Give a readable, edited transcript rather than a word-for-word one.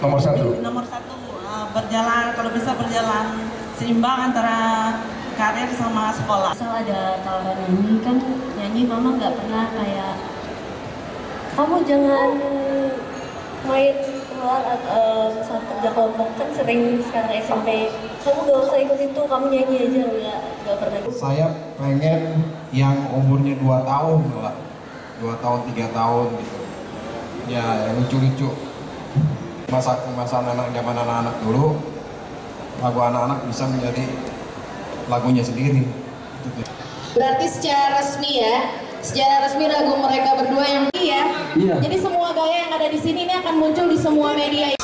Nomor satu. Nomor satu, berjalan, kalau bisa berjalan seimbang antara karir sama sekolah. Asal ada tawaran nyanyi, kan nyanyi mama nggak pernah kayak kamu jangan main keluar saat kerja kelompok, kan sering sekarang SMP kamu gak usah ikut itu, kamu nyanyi aja, nggak pernah. Saya pengen yang umurnya 2 tahun lah, 2 tahun 3 tahun gitu ya, yang lucu-lucu, masa anak zaman anak-anak dulu, lagu anak-anak bisa menjadi lagunya sendiri. Berarti secara resmi lagu mereka berdua yang iya. Jadi semua gaya yang ada di sini ini akan muncul di semua media.